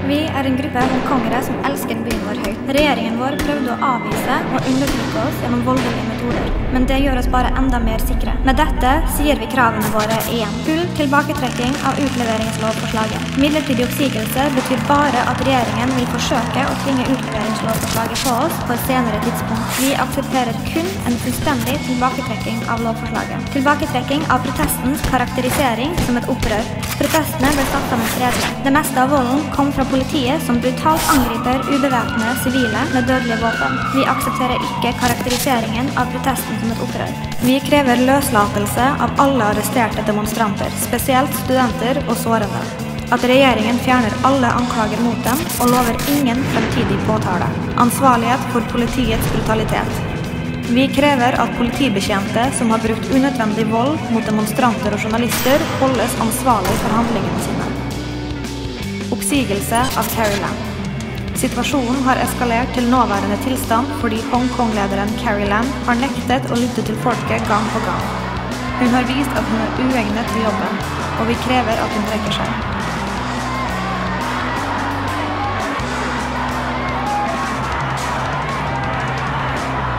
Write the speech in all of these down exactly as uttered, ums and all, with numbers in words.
Vi er en gruppe hongkongere som elsker byen vår høyt. Regjeringen vår prøvde å avvise og undertrykke oss gjennom voldelige metoder, men det gjør oss bare enda mer sikre. Med dette sier vi kravene våre igjen. Full tilbaketrekking av utleveringslovforslaget. Midlertidig oppsigelse betyr bare at regjeringen vil forsøke å tvinge utleveringslovforslaget på oss på et senere tidspunkt. Vi aksepterer kun en fullstendig tilbaketrekking av lovforslaget. Tilbaketrekking av protestens karakterisering som et opprør. Protestene ble satt sammen fredelig. Det meste av volden kom fra politiet som brutalt angriper ubevæpnede sivile med dødelige våpen. Vi aksepterer ikke karakteriseringen av protesten som et opprør. Vi krever løslatelse av alle arresterte demonstranter, spesielt studenter og sårende. At regjeringen fjerner alle anklager mot dem og lover ingen fremtidig påtale. Ansvarlighet for politiets brutalitet. Vi krever at politibetjente som har brukt unødvendig vold mot demonstranter og journalister holdes ansvarlig for handlingene sine. Oppsigelse av Carrie Lam. Situasjonen har eskalert til nåværende tilstand fordi Hongkong-lederen Carrie Lam har nektet å lytte til folket gang på gang. Hun har vist at hun er uegnet til jobben, og vi krever at hun trekker seg.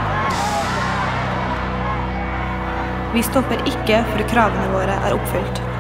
Vi stopper ikke før kravene våre er oppfylt.